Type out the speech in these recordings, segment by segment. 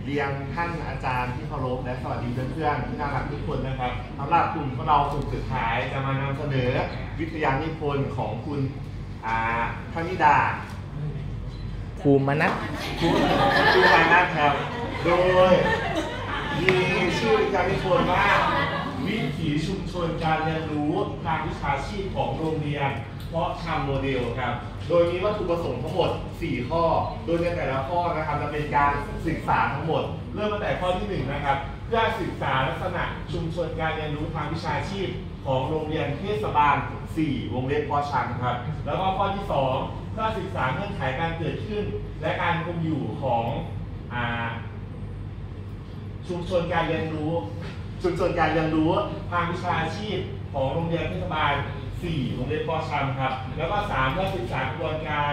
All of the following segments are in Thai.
เรียนท่านอาจารย์ที่เคารพและสวัสดีเพื่อนๆที่น่ารักทุกคนนะครับสำหรับกลุ่มของเรากลุ่มสุดท้ายจะมานำเสนอวิทยานิพนธ์ของคุณธนิดาภูมินัทครับโดยมีชื่อวิทยานิพนธ์ว่าวิถีชุมชนการเรียนรู้ทางวิชาชีพของโรงเรียนเพาะชำโมเดลครับโดยมีวัตถุประสงค์ทั้งหมด4ข้อโดยในแต่ละข้อนะครับจะเป็นการศึกษาทั้งหมดเริ่มตั้งแต่ข้อที่1นะครับเพื่อศึกษาลักษณะชุมชนการเรียนรู้ทางวิชาชีพของโรงเรียนเทศบาล4วงเล็บเพาะชำครับแล้วก็ข้อที่2เพื่อศึกษาเงื่อนไขการเกิดขึ้นและการคงอยู่ของชุมชนการเรียนรู้ทางวิชาชีพของโรงเรียนเทศบาล4วงเล็บเพาะชำครับแล้วก็3เพื่อศึกษากระบวนการ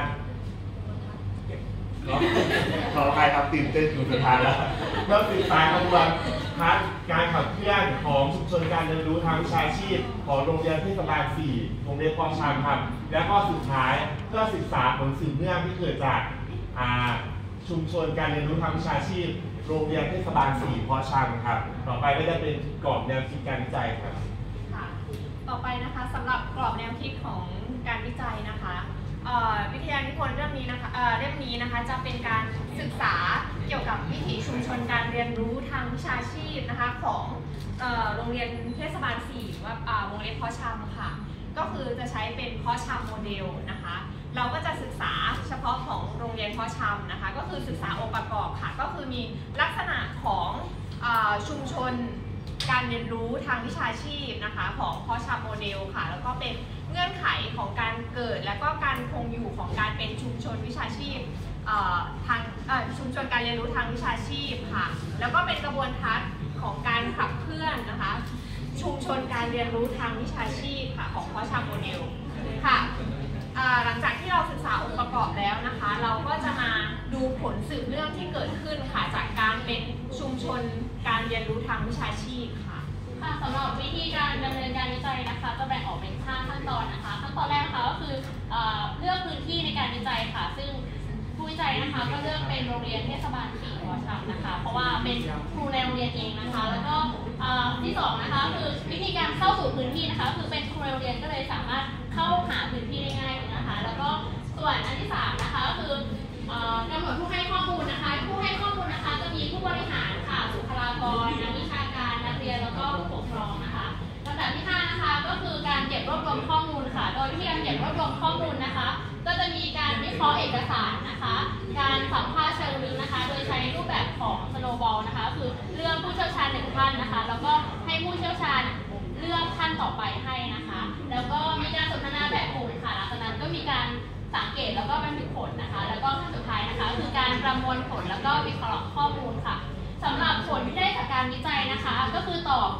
ขออภัยครับตื่นเต้นอยู่สุดท้ายแล้วเพื่อศึกษากระบวนการขับเคลื่อนของชุมชนการเรียนรู้ทางวิชาชีพของโรงเรียนเทศบาล4วงเล็บเพาะชำครับแล้วก็สุดท้ายเพื่อศึกษาผลสืบเนื่องที่เกิดจากชุมชนการเรียนรู้ทางวิชาชีพโรงเรียนเทศบาล4เพาะชำครับต่อไปก็จะเป็นกรอบแนวคิดการวิจัยครับต่อไปนะคะสำหรับกรอบแนวคิดของการวิจัยนะคะวิทยานิพนธ์เรื่องนี้นะคะเล่มนี้นะคะจะเป็นการศึกษาเกี่ยวกับวิถีชุมชนการเรียนรู้ทางวิชาชีพนะคะของโรงเรียนเทศบาล4หรือว่าวงเล็บเพาะชำค่ะก็คือจะใช้เป็นเพาะชำโมเดลนะคะเราก็จะศึกษาเฉพาะของโรงเรียนเพาะชำนะคะก็คือศึกษาองค์ประกอบค่ะก็คือมีลักษณะของชุมชนการเรียนรู้ทางวิชาชีพนะคะของเพาะชำโมเดลค่ะแล้วก็เป็นเงื่อนไขของการเกิดและก็การคงอยู่ของการเป็นชุมชนวิชาชีพทางชุมชนการเรียนรู้ทางวิชาชีพค่ะแล้วก็เป็นกระบวนทัศน์ของการขับเคลื่อนนะคะชุมชนการเรียนรู้ทางวิชาชีพค่ะของเพาะชำโมเดลค่ะหลังจากที่เราศึกษาองค์ประกอบแล้วนะคะเราก็จะมาดูผลสืบเนื่องที่เกิดขึ้นค่ะจากการเป็นชุมชนการเรียนรู้ทางวิชาชีพค่ะสำหรับวิธีการดำเนินการวิจัยนะคะจะแบ่งออกเป็น5ขั้นตอนนะคะขั้นตอนแรกนะคะก็คือเลือกพื้นที่ในการวิจัยค่ะซึ่งผู้วิจัยนะคะก็เลือกเป็นโรงเรียนเทศบาล4เพาะชำนะคะเพราะว่าเป็นครูในโรงเรียนเองนะคะแล้วก็ที่2นะคะคือวิธีการเข้าสู่พื้นที่นะคะคือเป็นครูในโรงเรียนก็เลยสามารถเข้าหาพื้นที่ได้ง่ายนะคะแล้วก็ส่วนอันที่3นะคะก็คือกำหนดผู้ให้ข้อมูลนะคะผู้ให้ข้อมูลนะคะจะมีผู้บริหารค่ะบุคลากรนักวิชาการนักเรียนแล้วก็ผู้ปกครองนะคะลำดับที่5นะคะก็คือการเก็บรวบรวมข้อมูลค่ะโดยวิธีการเก็บรวบรวมข้อมูลนะคะก็จะมีการวิเคราะห์เอกสารนะคะการสัมภาษณ์เชิงลึกนะคะโดยใช้รูปแบบของ snowball นะคะคือเลือกผู้เชี่ยวชาญ1ท่านนะคะแล้วก็ให้ผู้เชี่ยวชาญเลือกท่านต่อไปให้นะคะแล้วก็มีการสนทนาแบบกลุ่มค่ะหลังจากนั้นก็มีการสังเกตแล้วก็บันทึกผลนะคะแล้วก็ขั้นสุดท้ายนะคะคือการประมวลผลแล้วก็วิเคราะห์ข้อมูลค่ะสำหรับผลที่ได้จากการวิจัยนะคะก็คือตอบ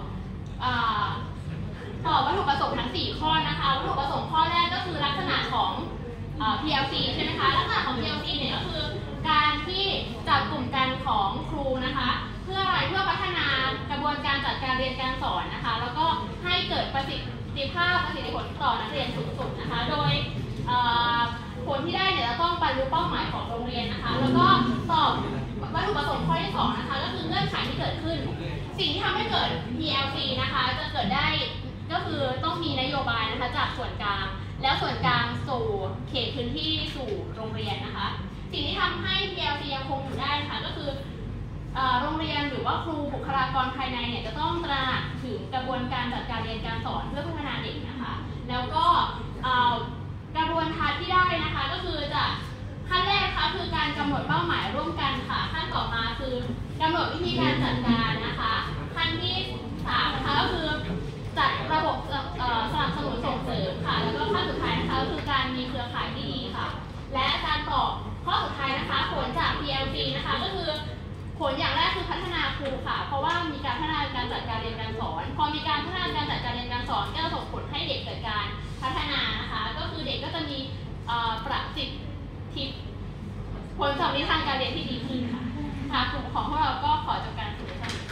วัตถุประสงค์ทั้ง4ข้อนะคะวัตถุประสงค์ข้อแรกก็คือลักษณะของPLC ใช่ไหมคะลักษณะของ PLC เนี่ยก็คือการที่จับกลุ่มกันของครูนะคะเพื่ออะไรเพื่อพัฒนากระบวนการจัดการเรียนการสอนนะคะแล้วก็ให้เกิดประสิทธิภาพประสิทธิผลต่อนักเรียนสูงสุดนะคะโดยผลที่ได้เนี่ยจะต้องบรรลุเป้าหมายของโรงเรียนนะคะแล้วก็ตอบวัตถุประสงค์ข้อที่2นะคะก็คือเงื่อนไขที่เกิดขึ้นสิ่งที่ทำให้เกิด PLC นะคะจะเกิดได้ก็คือต้องมีนโยบายนะคะจากส่วนกลางแล้วส่วนกลางสู่เขตพื้นที่สู่โรงเรียนนะคะสิ่งที่ทำให้ PLC ยังคงอยู่ได้นะคะก็คือโรงเรียนหรือว่าครูบุคลากรภายในเนี่ยจะต้องตระหนักถึงกระบวนการจัดการเรียนการสอนเพื่อพัฒนาเด็กนะคะแล้วก็กระบวนการที่ได้นะคะก็คือจะขั้นแรกนะคะคือการกำหนดเป้าหมายร่วมกันค่ะขั้นต่อมาคือกำหนดวิธีการจัดการนะคะขั้นที่3นะคะก็คือจัดระบบสนับสนุนส่งเสริมค่ะแล้วก็ขั้นสุดท้ายนะคะก็คือการมีเครือข่ายที่ดีค่ะและการตอบข้อสุดท้ายนะคะผลจาก PLC นะคะก็คือผลอย่างแรกคือพัฒนาครูค่ะเพราะว่ามีการพัฒนาการจัดการเรียนการสอนพอมีการพัฒนาการจัดการเรียนการสอนก็จะส่งผลให้เด็กเกิดการพัฒนานะคะก็คือเด็กก็จะมีประสิทธิผลสำลิดทางการเรียนที่ดีขึ้นค่ะกลุ่มของพวกเราก็ขอจบการสื่อสาร